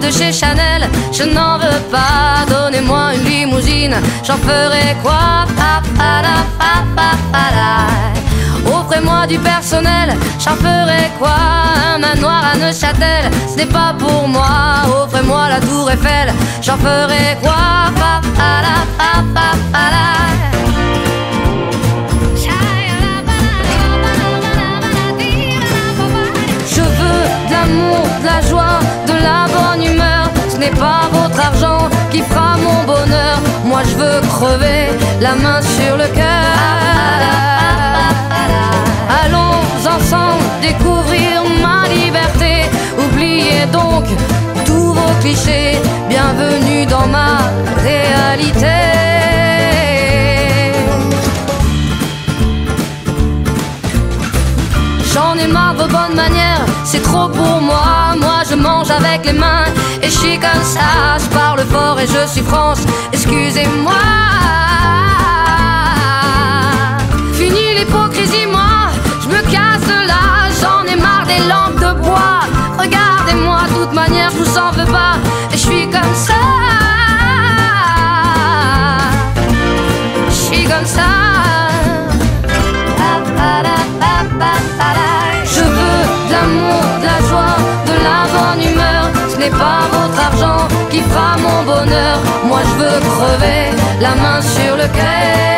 de chez Chanel, je n'en veux pas. Donnez-moi une limousine, j'en ferai quoi? Offrez-moi du personnel, j'en ferai quoi? Un manoir à Neuchâtel, ce n'est pas pour moi. Offrez-moi la tour Eiffel, j'en ferai quoi? Je veux de l'amour, de la joie, de la bonne humeur. Ce n'est pas votre argent qui fera mon bonheur. Moi je veux crever, la main sur le cœur. Allons ensemble découvrir ma liberté. Oubliez donc tous vos clichés. Bienvenue dans ma réalité. J'en ai marre de vos bonnes manières, c'est trop pour moi. Moi je mange avec les mains et je suis comme ça. Je parle fort et je suis France, excusez-moi. Fini l'hypocrisie, moi je me casse de là. J'en ai marre des lampes de bois. Regardez-moi, de toute manière je vous en veux pas. Et je suis comme ça. Je suis comme ça. Je veux de l'amour, de la joie, de la bonne humeur. Ce n'est pas votre argent qui fera mon bonheur. Moi je veux crever, la main sur le cœur.